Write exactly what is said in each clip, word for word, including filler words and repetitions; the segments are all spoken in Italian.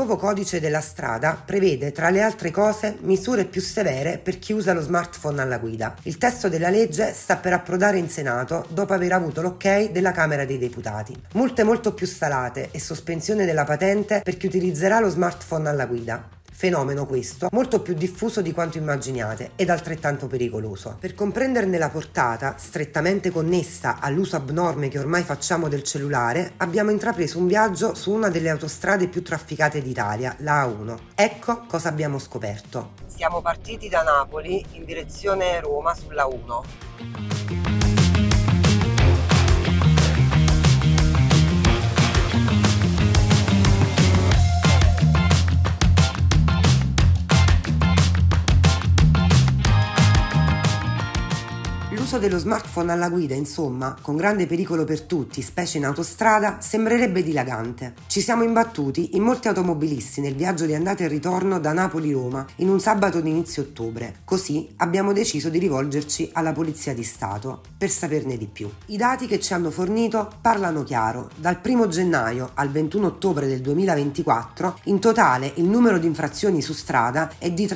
nuovo codice della strada prevede, tra le altre cose, misure più severe per chi usa lo smartphone alla guida. Il testo della legge sta per approdare in Senato dopo aver avuto l'ok della Camera dei Deputati. Multe molto più salate e sospensione della patente per chi utilizzerà lo smartphone alla guida. Fenomeno questo molto più diffuso di quanto immaginiate ed altrettanto pericoloso. Per comprenderne la portata, strettamente connessa all'uso abnorme che ormai facciamo del cellulare, abbiamo intrapreso un viaggio su una delle autostrade più trafficate d'Italia, la A uno. Ecco cosa abbiamo scoperto. Siamo partiti da Napoli in direzione Roma sulla uno. L'uso dello smartphone alla guida, insomma, con grande pericolo per tutti, specie in autostrada, sembrerebbe dilagante. Ci siamo imbattuti in molti automobilisti nel viaggio di andata e ritorno da Napoli-Roma in un sabato di inizio ottobre. Così abbiamo deciso di rivolgerci alla Polizia di Stato per saperne di più. I dati che ci hanno fornito parlano chiaro. Dal primo gennaio al ventuno ottobre del duemilaventiquattro, in totale il numero di infrazioni su strada è di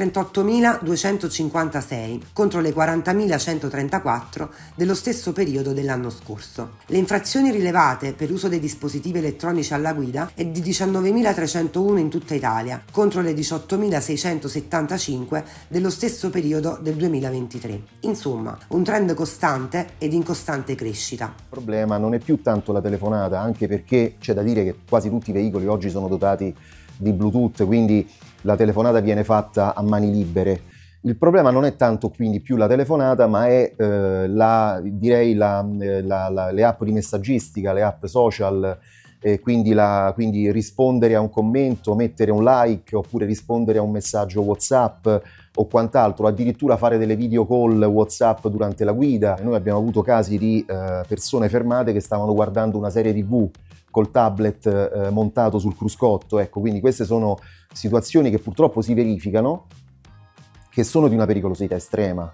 trentottomiladuecentocinquantasei contro le quarantamilacentotrentaquattro dello stesso periodo dell'anno scorso. Le infrazioni rilevate per uso dei dispositivi elettronici alla guida è di diciannovemilatrecentouno in tutta Italia, contro le diciottomilaseicentosettantacinque dello stesso periodo del duemilaventitré. Insomma, un trend costante ed in costante crescita. Il problema non è più tanto la telefonata, anche perché c'è da dire che quasi tutti i veicoli oggi sono dotati di Bluetooth, quindi la telefonata viene fatta a mani libere. Il problema non è tanto quindi più la telefonata, ma è eh, la, direi la, la, la, le app di messaggistica, le app social, eh, quindi, la, quindi rispondere a un commento, mettere un like oppure rispondere a un messaggio WhatsApp o quant'altro, addirittura fare delle video call WhatsApp durante la guida. Noi abbiamo avuto casi di eh, persone fermate che stavano guardando una serie tivù col tablet eh, montato sul cruscotto, ecco, quindi queste sono situazioni che purtroppo si verificano, che sono di una pericolosità estrema,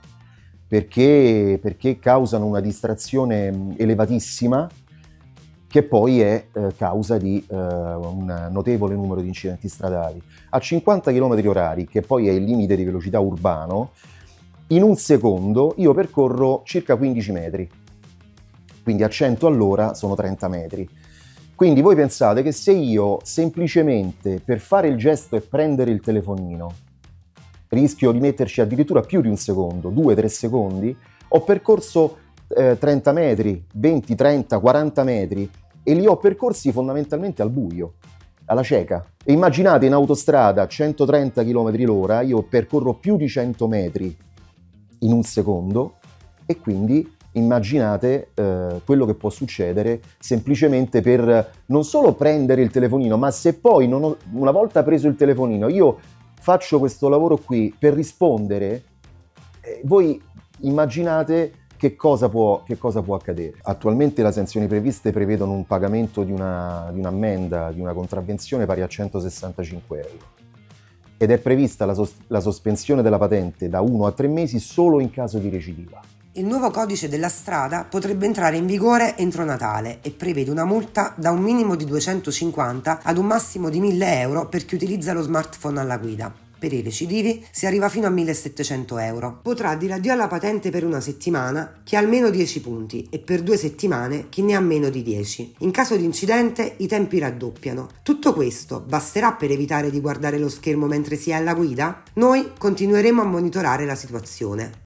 perché, perché causano una distrazione elevatissima che poi è eh, causa di eh, un notevole numero di incidenti stradali. A cinquanta chilometri orari, che poi è il limite di velocità urbano, in un secondo io percorro circa quindici metri, quindi a cento all'ora sono trenta metri. Quindi voi pensate che se io semplicemente per fare il gesto e prendere il telefonino rischio di metterci addirittura più di un secondo, due tre secondi, ho percorso eh, trenta metri, venti, trenta, quaranta metri e li ho percorsi fondamentalmente al buio, alla cieca. E immaginate in autostrada a centotrenta chilometri l'ora, io percorro più di cento metri in un secondo e quindi immaginate eh, quello che può succedere semplicemente per non solo prendere il telefonino, ma se poi non ho, una volta preso il telefonino io faccio questo lavoro qui per rispondere, eh, voi immaginate che cosa, può, che cosa può accadere. Attualmente le sanzioni previste prevedono un pagamento di, una, di un'ammenda, di una contravvenzione pari a centosessantacinque euro ed è prevista la, sos- la sospensione della patente da uno a tre mesi solo in caso di recidiva. Il nuovo codice della strada potrebbe entrare in vigore entro Natale e prevede una multa da un minimo di duecentocinquanta ad un massimo di mille euro per chi utilizza lo smartphone alla guida. Per i recidivi si arriva fino a millesettecento euro. Potrà dire addio alla patente per una settimana chi ha almeno dieci punti e per due settimane chi ne ha meno di dieci. In caso di incidente i tempi raddoppiano. Tutto questo basterà per evitare di guardare lo schermo mentre si è alla guida? Noi continueremo a monitorare la situazione.